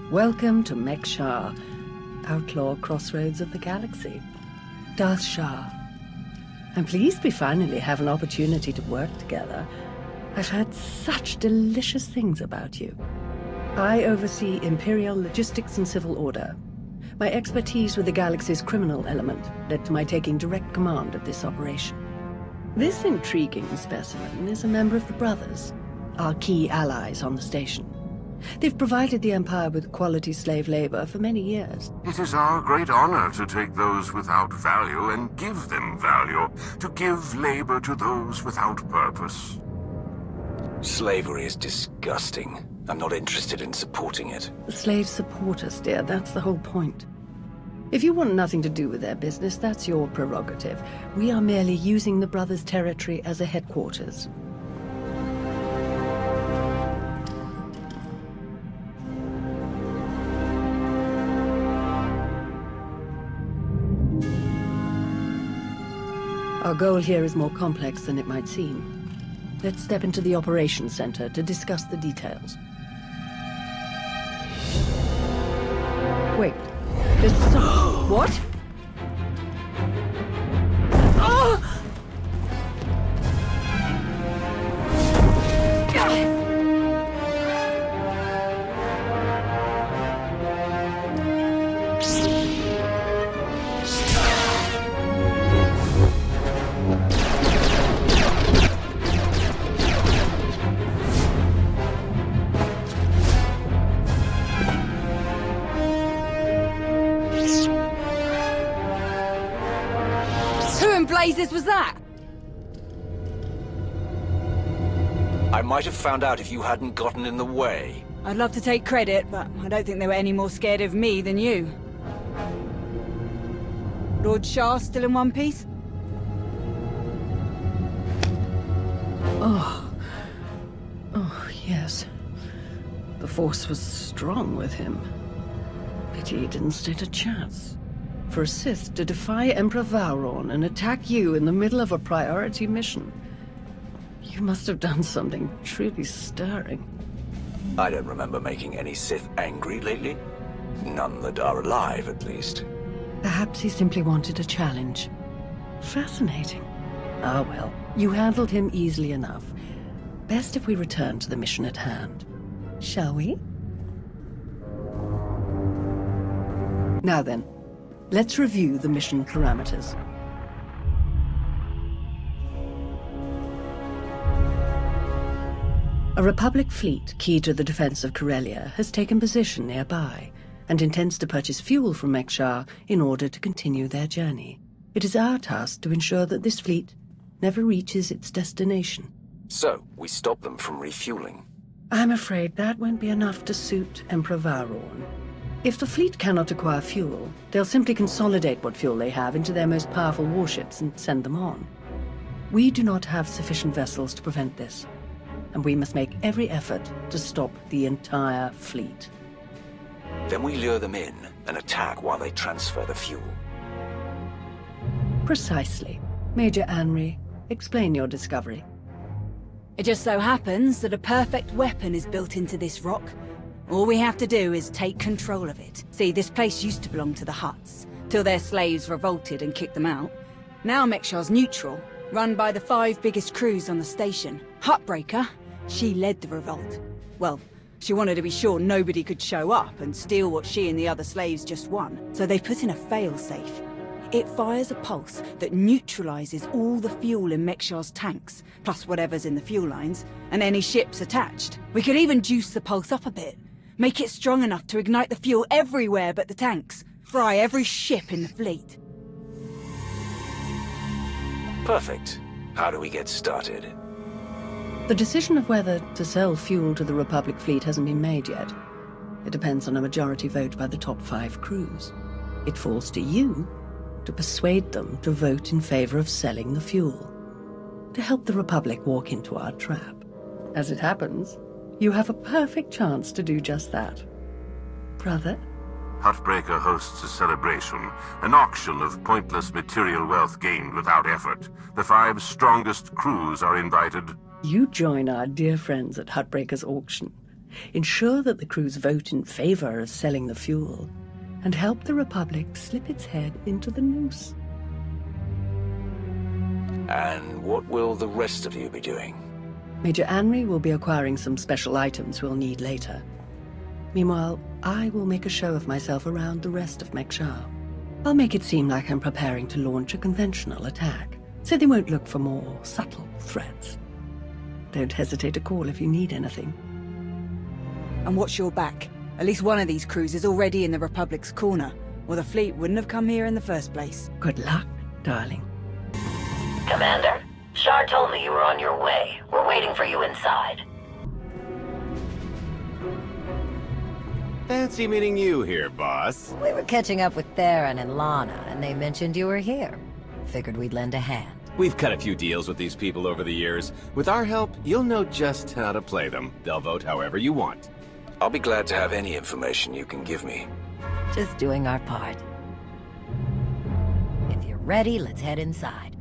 Welcome to Mek-Shar, outlaw crossroads of the galaxy. Darth Shah. I'm pleased we finally have an opportunity to work together. I've heard such delicious things about you. I oversee Imperial logistics and civil order. My expertise with the galaxy's criminal element led to my taking direct command of this operation. This intriguing specimen is a member of the Brothers, our key allies on the station. They've provided the Empire with quality slave labor for many years. It is our great honor to take those without value and give them value, to give labor to those without purpose. Slavery is disgusting. I'm not interested in supporting it. The slaves support us, dear. That's the whole point. If you want nothing to do with their business, that's your prerogative. We are merely using the Brothers' territory as a headquarters. Our goal here is more complex than it might seem. Let's step into the operations center to discuss the details. Wait, there's some... What? Blazes was that? I might have found out if you hadn't gotten in the way. I'd love to take credit, but I don't think they were any more scared of me than you. Lord Shah still in one piece? Oh, yes. The Force was strong with him. Pity he didn't stand a chance. For a Sith to defy Emperor Vowron and attack you in the middle of a priority mission. You must have done something truly stirring. I don't remember making any Sith angry lately. None that are alive, at least. Perhaps he simply wanted a challenge. Fascinating. Ah well, you handled him easily enough. Best if we return to the mission at hand. Shall we? Now then. Let's review the mission parameters. A Republic fleet key to the defense of Corellia has taken position nearby and intends to purchase fuel from Mek-Shar in order to continue their journey. It is our task to ensure that this fleet never reaches its destination. So, we stop them from refueling. I'm afraid that won't be enough to suit Emperor Vowron. If the fleet cannot acquire fuel, they'll simply consolidate what fuel they have into their most powerful warships and send them on. We do not have sufficient vessels to prevent this, and we must make every effort to stop the entire fleet. Then we lure them in and attack while they transfer the fuel. Precisely. Major Anri, explain your discovery. It just so happens that a perfect weapon is built into this rock. All we have to do is take control of it. See, this place used to belong to the Hutts, till their slaves revolted and kicked them out. Now Mek-Shar's neutral, run by the 5 biggest crews on the station. Huttbreaker, she led the revolt. Well, she wanted to be sure nobody could show up and steal what she and the other slaves just won. So they put in a fail-safe. It fires a pulse that neutralizes all the fuel in Mek-Shar's tanks, plus whatever's in the fuel lines, and any ships attached. We could even juice the pulse up a bit. Make it strong enough to ignite the fuel everywhere but the tanks. Fry every ship in the fleet. Perfect. How do we get started? The decision of whether to sell fuel to the Republic fleet hasn't been made yet. It depends on a majority vote by the top 5 crews. It falls to you to persuade them to vote in favor of selling the fuel, to help the Republic walk into our trap. As it happens, you have a perfect chance to do just that. Brother? Huttbreaker hosts a celebration, an auction of pointless material wealth gained without effort. The 5 strongest crews are invited. You join our dear friends at Huttbreaker's auction. ensure that the crews vote in favor of selling the fuel, and help the Republic slip its head into the noose. And what will the rest of you be doing? Major Anri will be acquiring some special items we'll need later. Meanwhile, I will make a show of myself around the rest of Mek-Sha. I'll make it seem like I'm preparing to launch a conventional attack, so they won't look for more subtle threats. Don't hesitate to call if you need anything. And watch your back. At least one of these crews is already in the Republic's corner, or the fleet wouldn't have come here in the first place. Good luck, darling. Commander, Shar told me you were on your way. We're waiting for you inside. Fancy meeting you here, boss. We were catching up with Theron and Lana, and they mentioned you were here. Figured we'd lend a hand. We've cut a few deals with these people over the years. With our help, you'll know just how to play them. They'll vote however you want. I'll be glad to have any information you can give me. Just doing our part. If you're ready, let's head inside.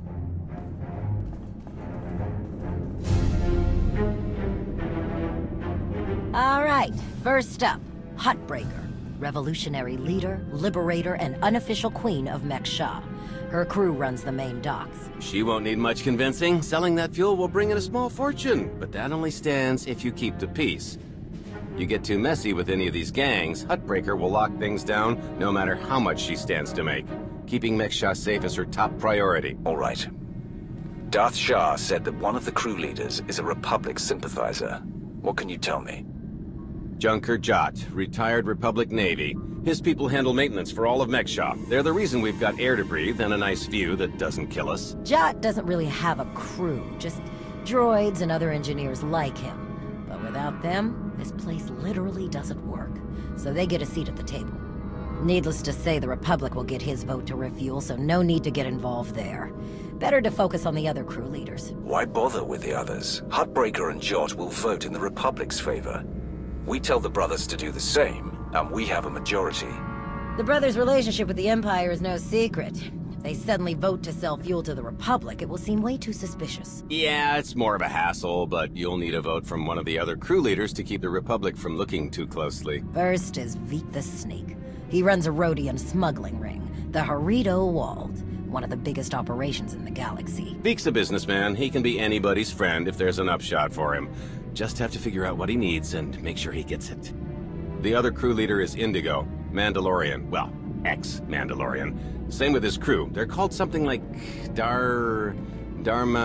All right, first up, Huttbreaker. Revolutionary leader, liberator, and unofficial queen of Mek-Sha. Her crew runs the main docks. She won't need much convincing. Selling that fuel will bring in a small fortune, but that only stands if you keep the peace. You get too messy with any of these gangs, Huttbreaker will lock things down no matter how much she stands to make. Keeping Mek-Sha safe is her top priority. All right. Darth Shah said that one of the crew leaders is a Republic sympathizer. What can you tell me? Junker Jot, retired Republic Navy. His people handle maintenance for all of Mek-Sha. They're the reason we've got air to breathe and a nice view that doesn't kill us. Jot doesn't really have a crew, just droids and other engineers like him. But without them, this place literally doesn't work. So they get a seat at the table. Needless to say, the Republic will get his vote to refuel, so no need to get involved there. Better to focus on the other crew leaders. Why bother with the others? Huttbreaker and Jot will vote in the Republic's favor. We tell the brothers to do the same, and we have a majority. The brothers' relationship with the Empire is no secret. If they suddenly vote to sell fuel to the Republic, it will seem way too suspicious. Yeah, it's more of a hassle, but you'll need a vote from one of the other crew leaders to keep the Republic from looking too closely. First is Veek the Snake. He runs a Rhodian smuggling ring, the Harrido Wald, one of the biggest operations in the galaxy. Veek's a businessman. He can be anybody's friend if there's an upshot for him. Just have to figure out what he needs and make sure he gets it. The other crew leader is Indigo, Mandalorian. Well, ex-Mandalorian. Same with his crew. They're called something like Darmanda.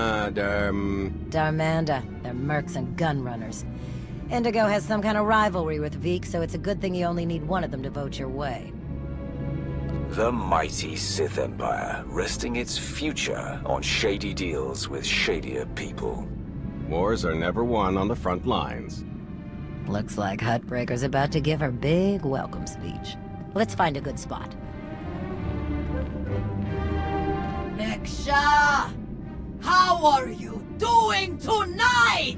They're mercs and gun runners. Indigo has some kind of rivalry with Veek, so it's a good thing you only need one of them to vote your way. The mighty Sith Empire, resting its future on shady deals with shadier people. Wars are never won on the front lines. Looks like Huttbreaker's about to give her big welcome speech. Let's find a good spot. Mek-Sha! How are you doing tonight?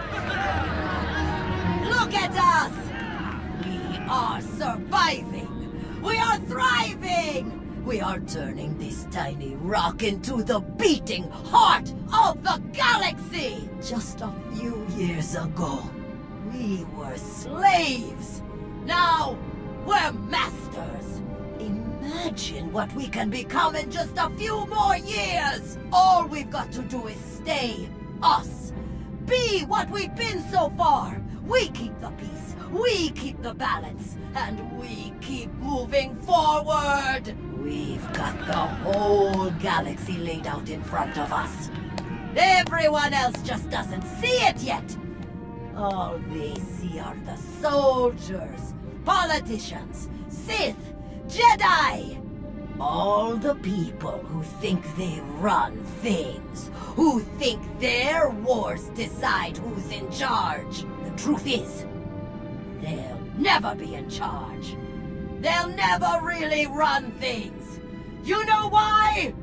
Look at us! We are surviving! We are thriving! We are turning this tiny rock into the beating heart of the galaxy! Just a few years ago, we were slaves. Now, we're masters. Imagine what we can become in just a few more years. All we've got to do is stay us. Be what we've been so far. We keep the peace, we keep the balance, and we keep moving forward. We've got the whole galaxy laid out in front of us. Everyone else just doesn't see it yet. All they see are the soldiers, politicians, Sith, Jedi. All the people who think they run things, who think their wars decide who's in charge. The truth is, they'll never be in charge. They'll never really run things. You know why?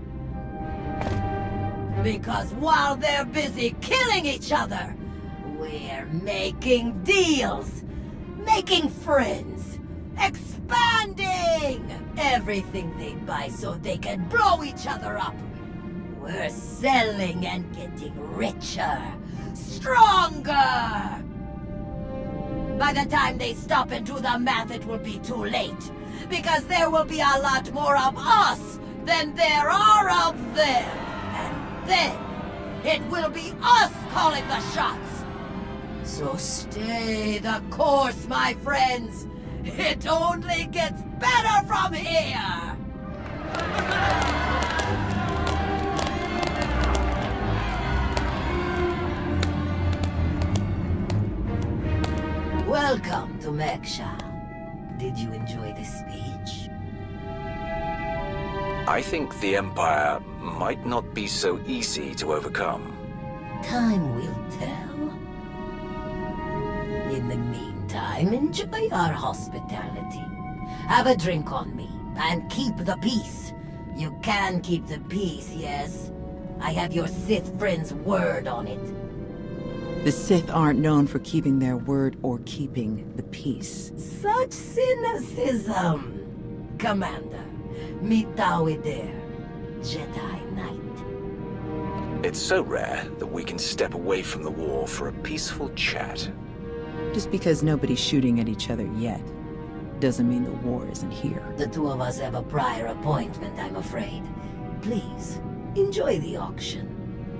Because while they're busy killing each other, we're making deals, making friends, expanding everything they buy so they can blow each other up. We're selling and getting richer, stronger. By the time they stop and do the math, it will be too late. Because there will be a lot more of us than there are of them. And then, it will be us calling the shots. So stay the course, my friends. It only gets better from here. Welcome to Mek-Sha. Did you enjoy the speech? I think the Empire might not be so easy to overcome. Time will tell. In the meantime, enjoy our hospitality. Have a drink on me, and keep the peace. You can keep the peace, yes? I have your Sith friend's word on it. The Sith aren't known for keeping their word or keeping the peace. Such cynicism. Commander, meet Taw'Eder, Jedi Knight. It's so rare that we can step away from the war for a peaceful chat. Just because nobody's shooting at each other yet, doesn't mean the war isn't here. The two of us have a prior appointment, I'm afraid. Please, enjoy the auction.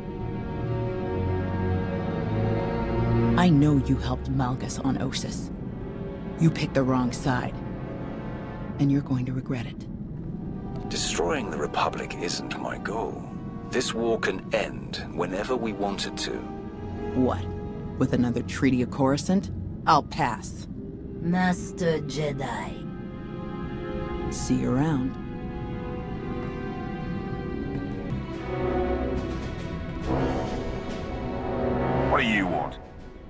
I know you helped Malgus on Ossus. You picked the wrong side. And you're going to regret it. Destroying the Republic isn't my goal. This war can end whenever we want it to. What? With another Treaty of Coruscant? I'll pass. Master Jedi. See you around. What do you want?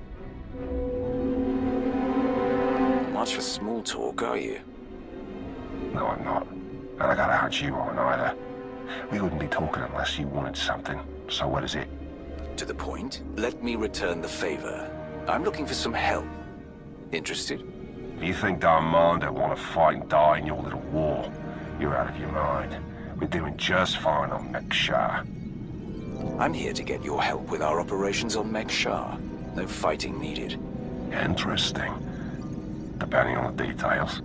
Much for small talk, are you? No, I'm not. And I gotta hunch you on either. We wouldn't be talking unless you wanted something. So what is it? To the point, let me return the favor. I'm looking for some help. Interested? If you think Darmanda want to fight and die in your little war, you're out of your mind. We're doing just fine on Mek-Sha. I'm here to get your help with our operations on Mek-Sha. No fighting needed. Interesting. Depending on the details.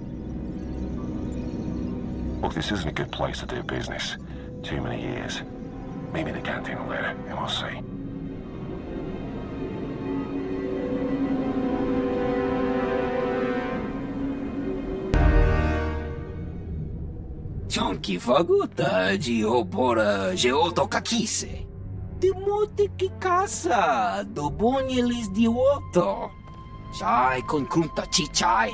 Look, this isn't a good place to do business. Too many years. Maybe the canteen later, and we'll see. Chonki faguta geopora geotokakise. Demote que caça do bonyelis de oto. Chai con kunta chichai.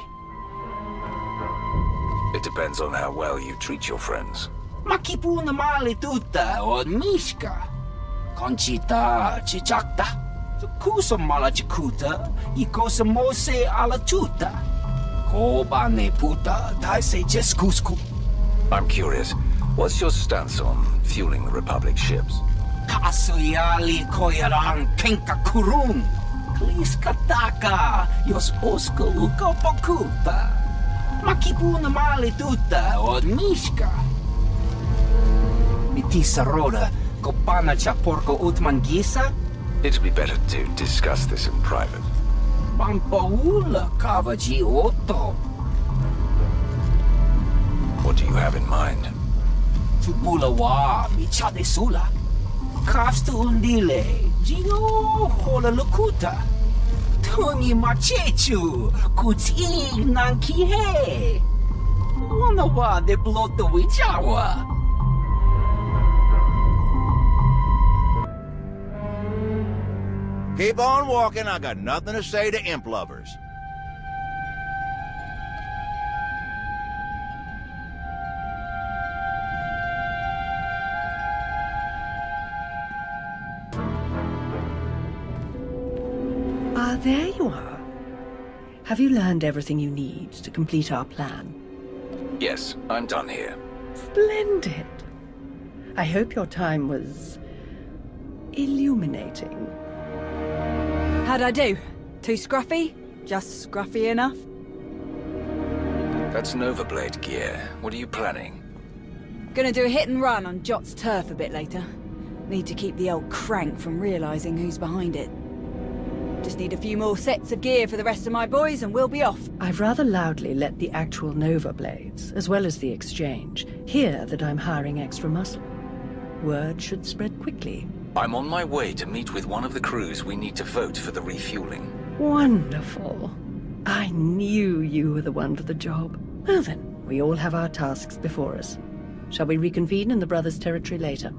It depends on how well you treat your friends. Makipuna male tuta o mishka. Conchita chichakta. Kusa mala chikuta. Ikosa mose ala chuta. Kobane puta daise jeskusku. I'm curious, what's your stance on fueling the Republic ships? Kasuyali koyaran kenka kurun. Kliskataka yos oska uka pokuta. Makipuna male tuta o mishka. Mitisa roda kopana cha porco utmangisa. It'd be better to discuss this in private. Pampaula kavaji otto. What do you have in mind? Chupula wa michade sula. Kafsta undile, Gino hola lukuta. Tuni machechu, kuti nankihe. Wana wa de bloto wichawa. Keep on walking, I got nothing to say to imp lovers. There you are. Have you learned everything you need to complete our plan? Yes, I'm done here. Splendid. I hope your time was illuminating. How'd I do? Too scruffy? Just scruffy enough? That's Novablade gear. What are you planning? Gonna do a hit and run on Jot's turf a bit later. Need to keep the old crank from realizing who's behind it. Just need a few more sets of gear for the rest of my boys and we'll be off. I've rather loudly let the actual Nova Blades, as well as the Exchange, hear that I'm hiring extra muscle. Word should spread quickly. I'm on my way to meet with one of the crews we need to vote for the refueling. Wonderful. I knew you were the one for the job. Well then, we all have our tasks before us. Shall we reconvene in the Brothers' territory later?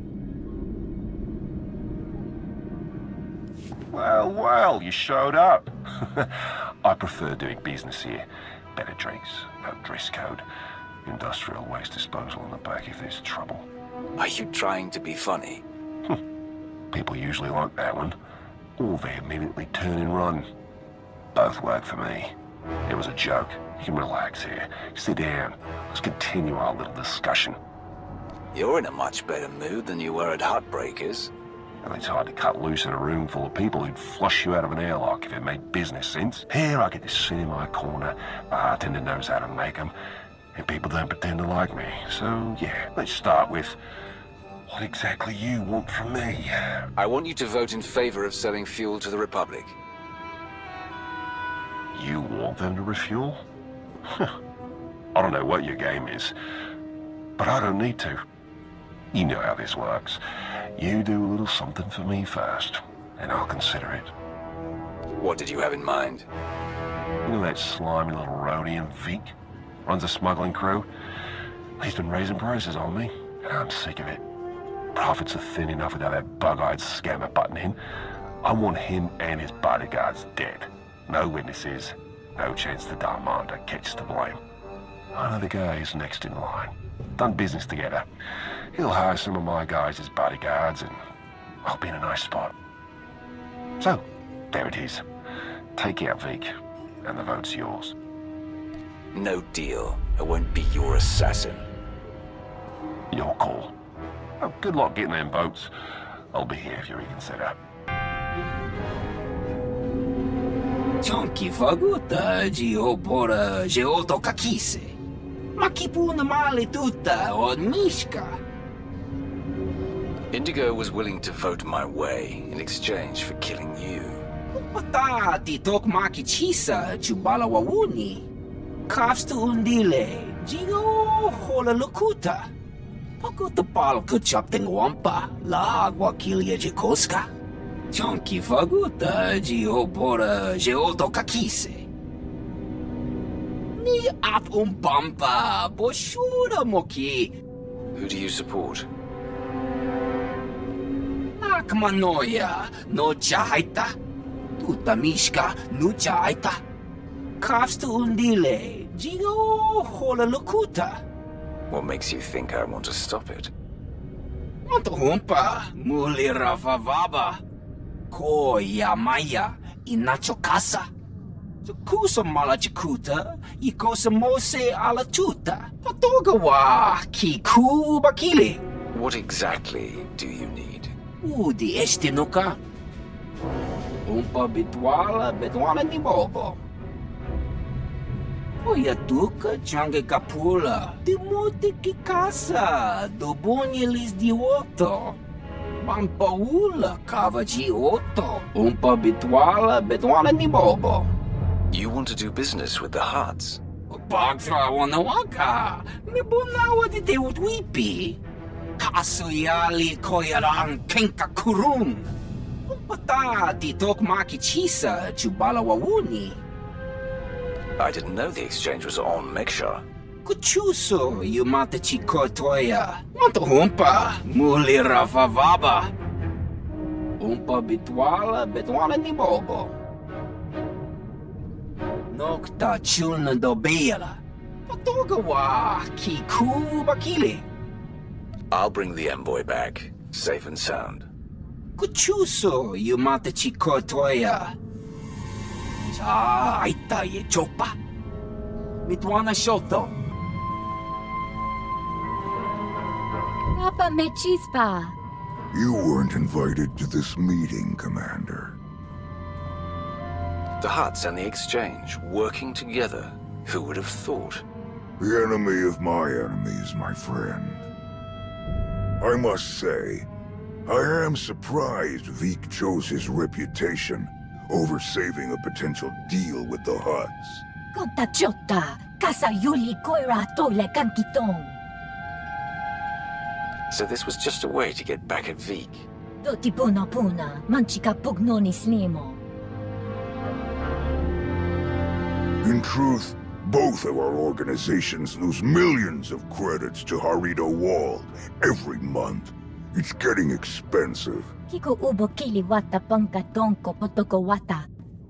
Well, you showed up. I prefer doing business here. Better drinks, no dress code, industrial waste disposal on the back if there's trouble. Are you trying to be funny? People usually like that one. Or they immediately turn and run. Both work for me. It was a joke. You can relax here. Sit down. Let's continue our little discussion. You're in a much better mood than you were at Heartbreakers. And it's hard to cut loose in a room full of people who'd flush you out of an airlock if it made business sense. Here I get to sit in my corner, the bartender knows how to make them, and people don't pretend to like me. So, yeah, let's start with what exactly you want from me. I want you to vote in favor of selling fuel to the Republic. You want them to refuel? I don't know what your game is, but I don't need to. You know how this works. You do a little something for me first, and I'll consider it. What did you have in mind? You know that slimy little Rhodian Vic? Runs a smuggling crew? He's been raising prices on me, and I'm sick of it. Profits are thin enough without that bug-eyed scammer butting in. I want him and his bodyguards dead. No witnesses, no chance the Darmanda gets to blame. I know the guy who's next in line. Done business together. He'll hire some of my guys as bodyguards and I'll be in a nice spot. So, there it is. Take out Vic, and the vote's yours. No deal. I won't be your assassin. Your call. Oh, good luck getting them votes. I'll be here if you reconsider. Chonky faguta geopora geotokakise. Makipuna male tutta od Mishka. Indigo was willing to vote my way in exchange for killing you. Patati tok makichisa chubala wawuni. Kafsta undile, jigo hola lukuta. Pakuta pal kuchapting wampa, la agua kilia jikoska. Chonky faguta geopora geotokakise. Ni at umpampa boshura moki. Who do you support? Nakmanoya no chaita. Tuta Mishka no chaita. Kafsta undile, jigo hola lukuta. What makes you think I want to stop it? Want humpa muli ravavaba. Ko yamaya inacho casa. Kusa malachikuta, ikosa mose ala chuta. Patogawa kiku bakili. What exactly do you need? Udi estinuka. Umpa bitwala ni bobo. Oya tuka change kapula. Timote ki casa, dobonye lis dioto. Pampaula kava gioto. Umpa bitwala ni bobo. You want to do business with the Huts? Pagtra wanawaka. Mibunawa di te utwipi. Kaso yali koyaran kenka kurun. Umpata di tok makichisa chubala wawuni. I didn't know the exchange was on Meksha. Kuchuso yumata chikotoya. Want humpa muli ravavaba. Umpa bitwala ni bobo. Nokta chulna dobela. Patogawa kiku bakili. I'll bring the envoy back, safe and sound. Kuchuso yumata chikotoya. Cha aita ye chopa. Mitwana shoto. Papa Mechispa. You weren't invited to this meeting, Commander. The Huts and the exchange working together. Who would have thought? The enemy of my enemy is my friend. I must say, I am surprised Vic chose his reputation over saving a potential deal with the Hutts. Kota chota, kasa yuli koira tole kankitong. So this was just a way to get back at Vik. Doti puna puna, manchika pugnoni snimo. In truth, both of our organizations lose millions of credits to Harrido Wald every month. It's getting expensive. Kiko ubo kili wata panka tonko potoko wata.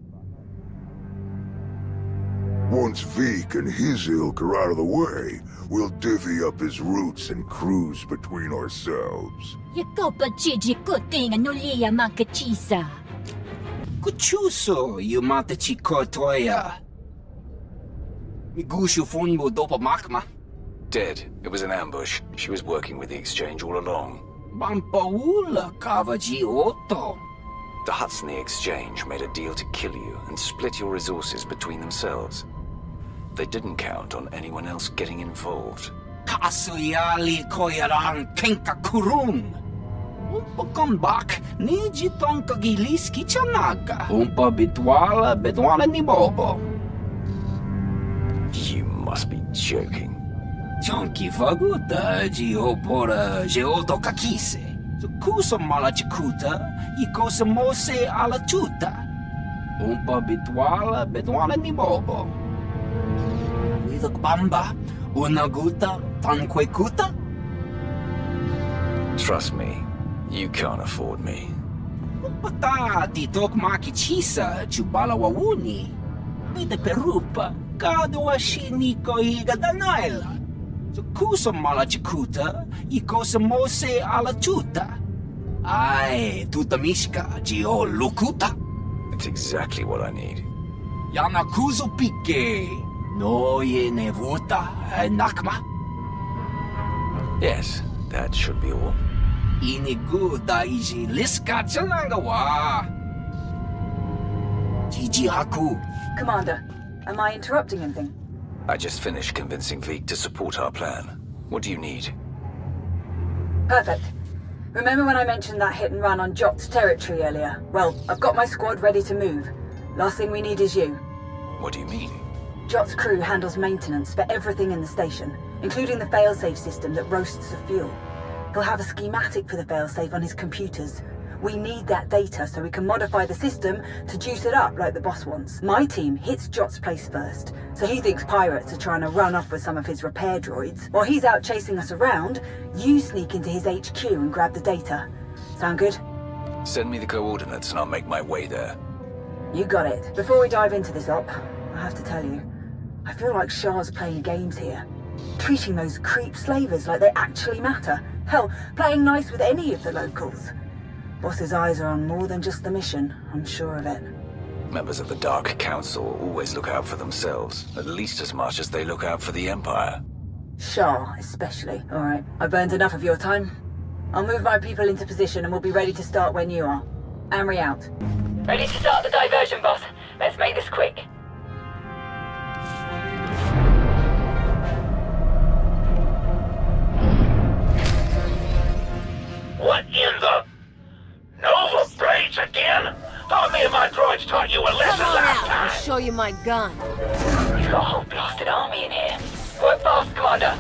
Once Vik and his ilk are out of the way, we'll divvy up his routes and cruise between ourselves. Yakopa chiji kuting anulia makachisa. Kuchuso, you matachi kotoya. Migushu funbo dopa makma. Dead. It was an ambush. She was working with the Exchange all along. Bampaula kavaji oto. The Hutts in the Exchange made a deal to kill you and split your resources between themselves. They didn't count on anyone else getting involved. Kasuyali koyaran kenka kurun. Umpa kombak, niji tonka giliski chanaga. Umpa bitwala ni bobo. You must be joking. Chonki faguta geopora geoto kakise. Kusa mala chikuta, ikosa mose ala chuta. Umpa bitwala ni bobo. Widok bamba, unaguta, tanquekuta. Trust me, you can't afford me. Umpata titok makichisa chubala wawuni. Bide perupa, kadwa shiniko iga danaila. Kusa mala chikuta, ikosa mose ala chuta. Ay, tutamishka geo lukuta. It's exactly what I need. Yanakuzo pike. No ye nevuta nakma. Yes, that should be all. Inigu daiji liska chanagawa. Jiji haku. Commander, am I interrupting anything? I just finished convincing Vik to support our plan. What do you need? Perfect. Remember when I mentioned that hit and run on Jot's territory earlier? Well, I've got my squad ready to move. Last thing we need is you. What do you mean? Jot's crew handles maintenance for everything in the station, including the failsafe system that roasts the fuel. He'll have a schematic for the failsafe on his computers. We need that data so we can modify the system to juice it up like the boss wants. My team hits Jot's place first, so he thinks pirates are trying to run off with some of his repair droids. While he's out chasing us around, you sneak into his HQ and grab the data. Sound good? Send me the coordinates and I'll make my way there. You got it. Before we dive into this op, I have to tell you, I feel like Shah's playing games here. Treating those creep slavers like they actually matter. Hell, playing nice with any of the locals. Boss's eyes are on more than just the mission, I'm sure of it. Members of the Dark Council always look out for themselves, at least as much as they look out for the Empire. Shah, especially. Alright, I've burned enough of your time. I'll move my people into position and we'll be ready to start when you are. Amri out. Ready to start the diversion, boss. Let's make this quick. What in the... Nova Braids again? How many of my droids taught you a lesson last time? I'll show you my gun. We've got a whole blasted army in here. Work fast, Commander.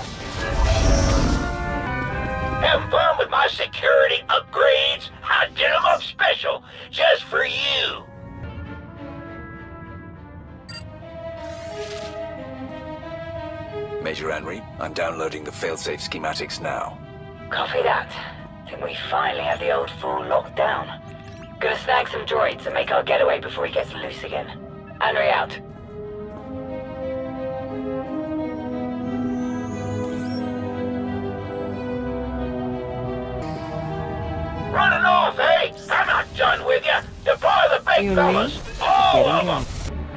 Have fun with my security upgrades. I did them up special, just for you. Major Henry, I'm downloading the failsafe schematics now. Copy that. Think we finally have the old fool locked down. Gonna snag some droids and make our getaway before he gets loose again. Henry out. Running off, eh? I'm not done with you. Deploy the big fellas. All of them.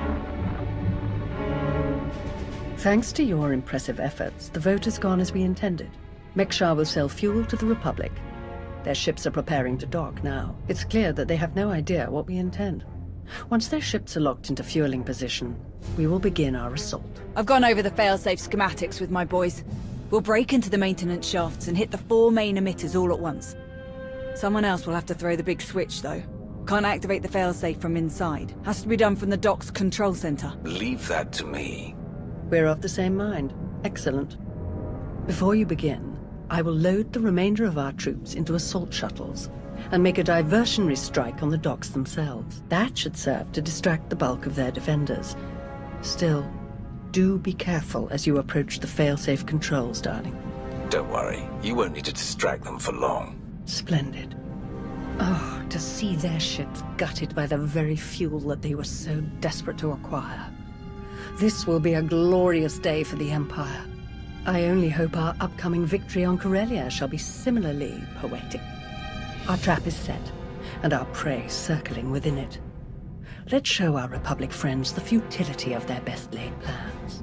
Thanks to your impressive efforts, the vote has gone as we intended. Mek-Shah will sell fuel to the Republic. Their ships are preparing to dock now. It's clear that they have no idea what we intend. Once their ships are locked into fueling position, we will begin our assault. I've gone over the failsafe schematics with my boys. We'll break into the maintenance shafts and hit the 4 main emitters all at once. Someone else will have to throw the big switch, though. Can't activate the failsafe from inside. Has to be done from the dock's control center. Leave that to me. We're of the same mind. Excellent. Before you begin, I will load the remainder of our troops into assault shuttles and make a diversionary strike on the docks themselves. That should serve to distract the bulk of their defenders. Still, do be careful as you approach the failsafe controls, darling. Don't worry, you won't need to distract them for long. Splendid. Oh, to see their ships gutted by the very fuel that they were so desperate to acquire. This will be a glorious day for the Empire. I only hope our upcoming victory on Corellia shall be similarly poetic. Our trap is set, and our prey circling within it. Let's show our Republic friends the futility of their best-laid plans.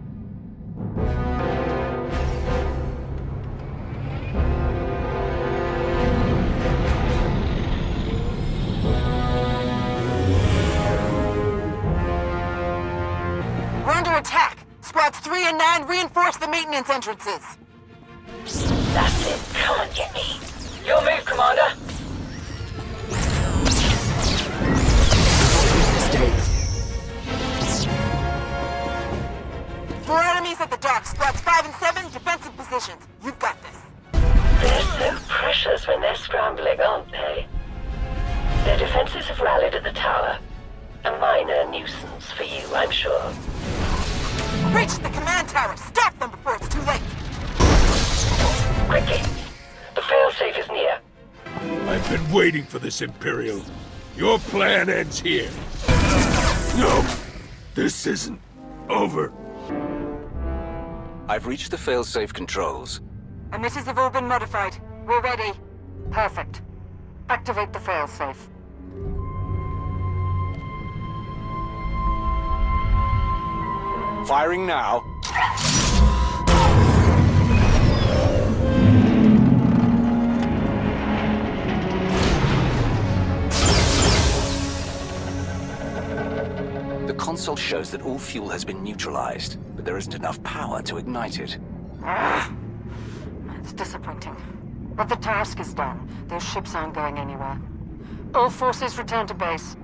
We're under attack! Squads 3 and 9 reinforce the maintenance entrances! That's it. Come and get me. Your move, Commander! More enemies at the dock. Squads 5 and 7, defensive positions. You've got this. They're so precious when they're scrambling, aren't they? Their defenses have rallied at the tower. A minor nuisance for you, I'm sure. Reach the command tower! Stop them before it's too late! Quickly! The failsafe is near. I've been waiting for this, Imperial. Your plan ends here. No! This isn't over. I've reached the failsafe controls. Emitters have all been modified. We're ready. Perfect. Activate the failsafe. Firing now. The console shows that all fuel has been neutralized, but there isn't enough power to ignite it. It's disappointing. But the task is done. Those ships aren't going anywhere. All forces return to base.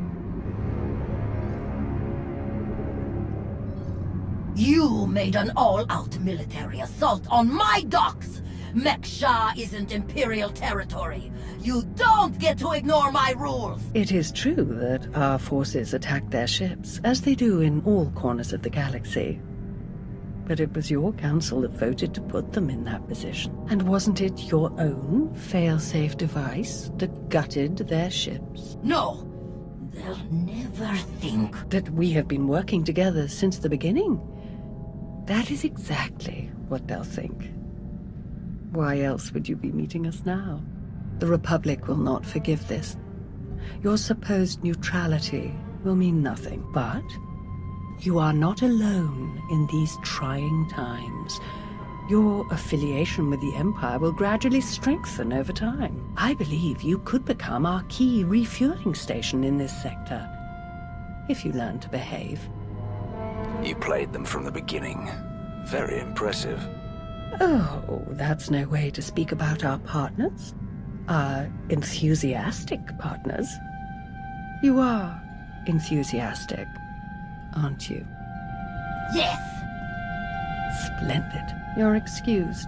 You made an all-out military assault on my docks! Mek-Sha isn't Imperial territory. You don't get to ignore my rules! It is true that our forces attacked their ships, as they do in all corners of the galaxy. But it was your council that voted to put them in that position. And wasn't it your own fail-safe device that gutted their ships? No! They'll never think that we have been working together since the beginning. That is exactly what they'll think. Why else would you be meeting us now? The Republic will not forgive this. Your supposed neutrality will mean nothing, but you are not alone in these trying times. Your affiliation with the Empire will gradually strengthen over time. I believe you could become our key refueling station in this sector, if you learn to behave. You played them from the beginning. Very impressive. Oh, that's no way to speak about our partners. Our enthusiastic partners. You are enthusiastic, aren't you? Yes! Splendid. You're excused.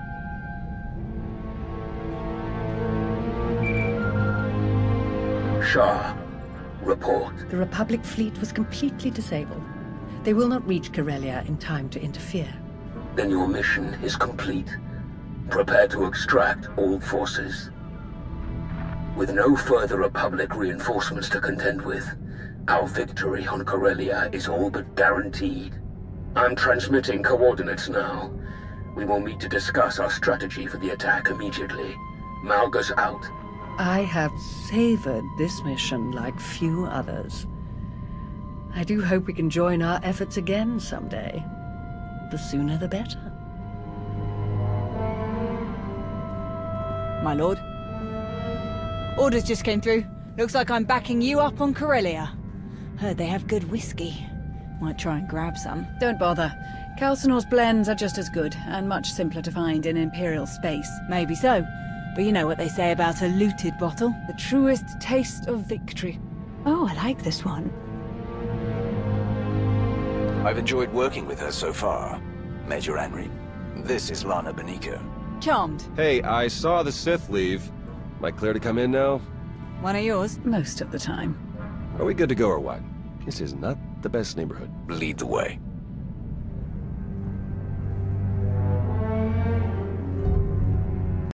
Shah, report. The Republic fleet was completely disabled. They will not reach Corellia in time to interfere. Then your mission is complete. Prepare to extract all forces. With no further Republic reinforcements to contend with, our victory on Corellia is all but guaranteed. I'm transmitting coordinates now. We will meet to discuss our strategy for the attack immediately. Malgus out. I have savored this mission like few others. I do hope we can join our efforts again someday. The sooner the better. My lord. Orders just came through. Looks like I'm backing you up on Corellia. Heard they have good whiskey. Might try and grab some. Don't bother. Calcinor's blends are just as good, and much simpler to find in Imperial space. Maybe so. But you know what they say about a looted bottle? The truest taste of victory. Oh, I like this one. I've enjoyed working with her so far, Major Henry. This is Lana Beniko. Charmed. Hey, I saw the Sith leave. Am I clear to come in now? One of yours? Most of the time. Are we good to go or what? This is not the best neighborhood. Lead the way.